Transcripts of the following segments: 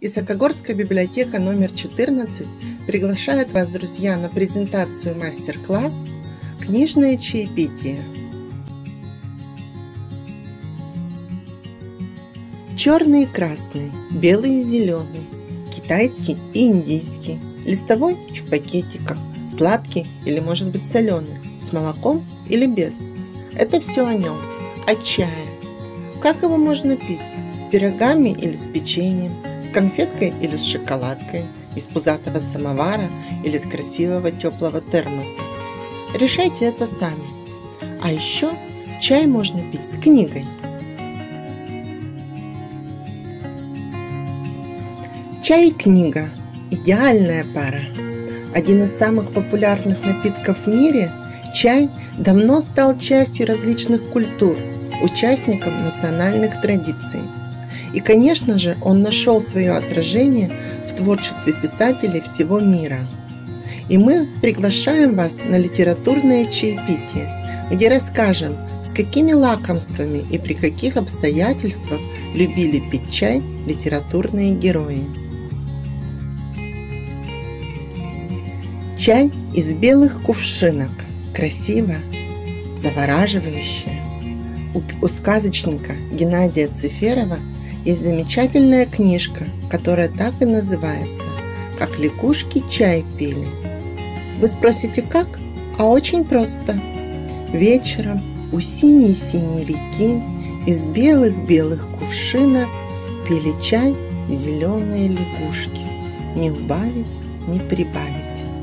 Исакогорская библиотека номер 14 приглашает вас, друзья, на презентацию мастер-класс «Книжное чаепитие». Черный и красный, белый и зеленый, китайский и индийский, листовой и в пакетиках, сладкий или, может быть, соленый, с молоком или без. Это все о нем, о чае. Как его можно пить? С пирогами или с печеньем, с конфеткой или с шоколадкой, из пузатого самовара или с красивого теплого термоса. Решайте это сами. А еще чай можно пить с книгой. Чай и книга – идеальная пара. Один из самых популярных напитков в мире, чай давно стал частью различных культур, участником национальных традиций. И, конечно же, он нашел свое отражение в творчестве писателей всего мира. И мы приглашаем вас на литературное чаепитие, где расскажем, с какими лакомствами и при каких обстоятельствах любили пить чай литературные герои. Чай из белых кувшинок. Красиво, завораживающе. У сказочника Геннадия Циферова есть замечательная книжка, которая так и называется «Как лягушки чай пили». Вы спросите, как? А очень просто. Вечером у синей-синей реки из белых-белых кувшинок пили чай зеленые лягушки. Не убавить, не прибавить.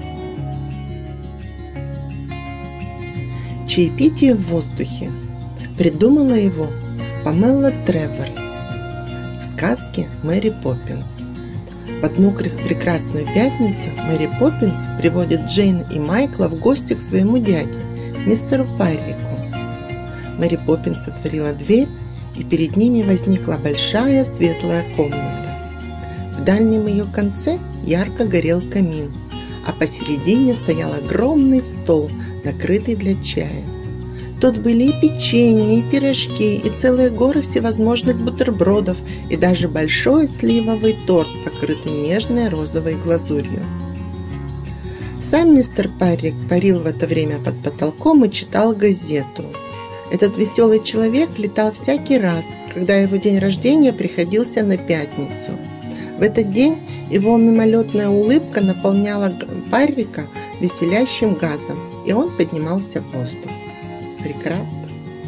Чаепитие в воздухе. Придумала его Памела Треворс в сказке «Мэри Поппинс». В одну прекрасную пятницу Мэри Поппинс приводит Джейн и Майкла в гости к своему дяде, мистеру Паррику. Мэри Поппинс отворила дверь, и перед ними возникла большая светлая комната. В дальнем ее конце ярко горел камин, а посередине стоял огромный стол, накрытый для чая. Тут были и печенье, и пирожки, и целые горы всевозможных бутербродов, и даже большой сливовый торт, покрытый нежной розовой глазурью. Сам мистер Паррик парил в это время под потолком и читал газету. Этот веселый человек летал всякий раз, когда его день рождения приходился на пятницу. В этот день его мимолетная улыбка наполняла Паррика веселящим газом, и он поднимался в воздух. Прекрасно.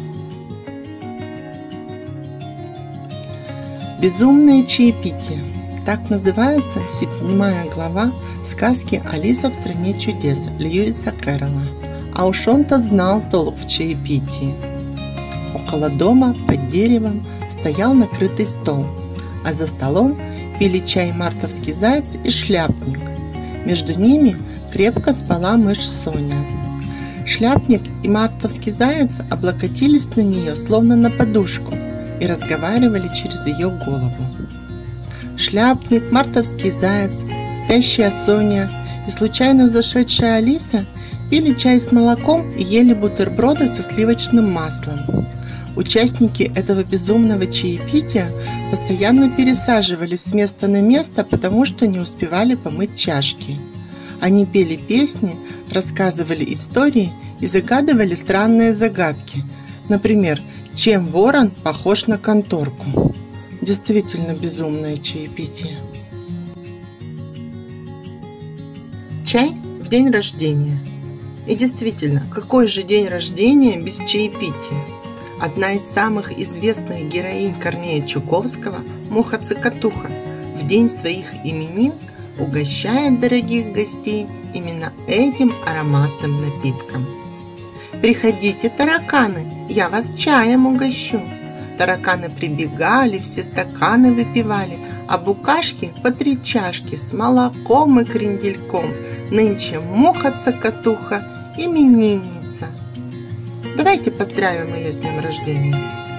Безумное чаепитие. Так называется 7 глава сказки «Алиса в стране чудес» Льюиса Кэрролла. А уж он-то знал толк в чаепитии. Около дома под деревом стоял накрытый стол, а за столом пили чай мартовский заяц и шляпник. Между ними крепко спала мышь Соня. Шляпник и мартовский заяц облокотились на нее, словно на подушку, и разговаривали через ее голову. Шляпник, мартовский заяц, спящая Соня и случайно зашедшая Алиса пили чай с молоком и ели бутерброды со сливочным маслом. Участники этого безумного чаепития постоянно пересаживались с места на место, потому что не успевали помыть чашки. Они пели песни, рассказывали истории и загадывали странные загадки. Например, чем ворон похож на конторку? Действительно безумное чаепитие. Чай в день рождения. И действительно, какой же день рождения без чаепития? Одна из самых известных героинь Корнея Чуковского, Муха-Цокотуха, в день своих именин угощает дорогих гостей именно этим ароматным напитком. «Приходите, тараканы, я вас чаем угощу». Тараканы прибегали, все стаканы выпивали, а букашки по 3 чашки с молоком и крендельком. Нынче Муха-Цокотуха именинница. Давайте поздравим ее с днем рождения.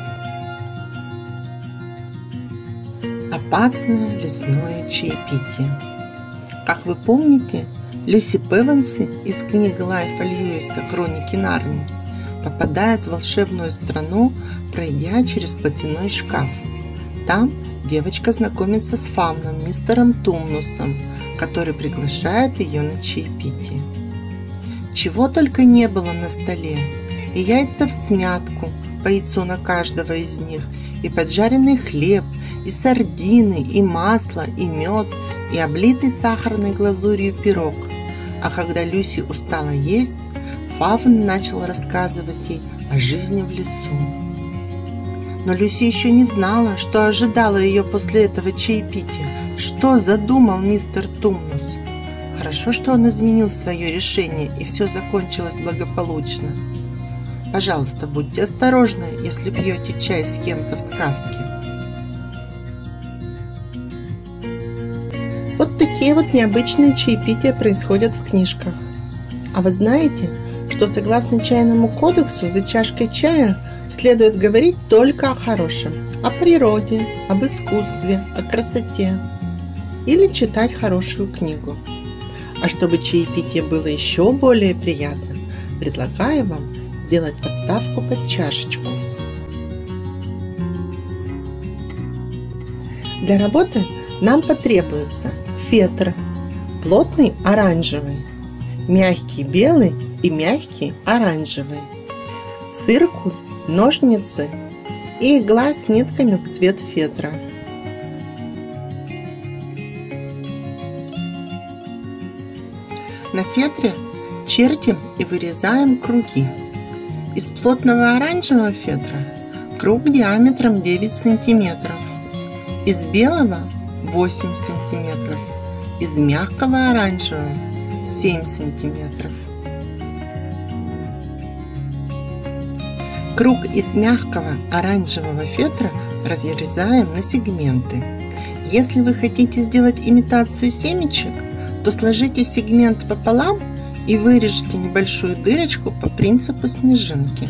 Опасное лесное чаепитие. Как вы помните, Люси Певанси из книги Лайфа Льюиса «Хроники Нарнии» попадает в волшебную страну, пройдя через платяной шкаф. Там девочка знакомится с фауном, мистером Тумнусом, который приглашает ее на чаепитие. Чего только не было на столе: и яйца всмятку, по яйцу на каждого из них, и поджаренный хлеб, и сардины, и масло, и мед, и облитый сахарной глазурью пирог. А когда Люси устала есть, фаун начал рассказывать ей о жизни в лесу. Но Люси еще не знала, что ожидало ее после этого чаепития, что задумал мистер Тумнус. Хорошо, что он изменил свое решение, и все закончилось благополучно. Пожалуйста, будьте осторожны, если пьете чай с кем-то в сказке. Вот такие вот необычные чаепития происходят в книжках. А вы знаете, что согласно чайному кодексу за чашкой чая следует говорить только о хорошем, о природе, об искусстве, о красоте, или читать хорошую книгу. А чтобы чаепитие было еще более приятным, предлагаю вам сделать подставку под чашечку. Для работы нам потребуется фетр, плотный оранжевый, мягкий белый и мягкий оранжевый, циркуль, ножницы и игла с нитками в цвет фетра. На фетре чертим и вырезаем круги. Из плотного оранжевого фетра круг диаметром 9 сантиметров, из белого 8 сантиметров, из мягкого оранжевого 7 сантиметров. Круг из мягкого оранжевого фетра разрезаем на сегменты. Если вы хотите сделать имитацию семечек, то сложите сегмент пополам и вырежите небольшую дырочку по принципу снежинки.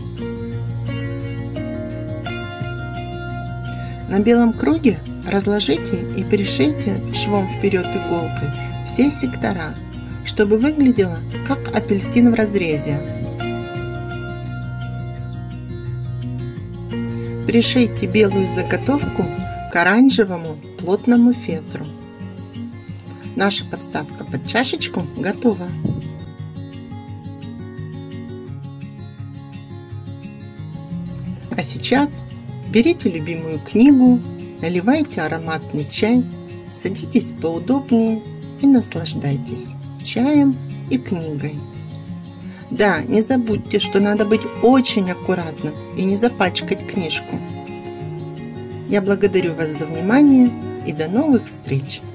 На белом круге разложите и пришейте швом вперед иголкой все сектора, чтобы выглядело как апельсин в разрезе. Пришейте белую заготовку к оранжевому плотному фетру. Наша подставка под чашечку готова. А сейчас берите любимую книгу, наливайте ароматный чай, садитесь поудобнее и наслаждайтесь чаем и книгой. Да, не забудьте, что надо быть очень аккуратным и не запачкать книжку. Я благодарю вас за внимание и до новых встреч!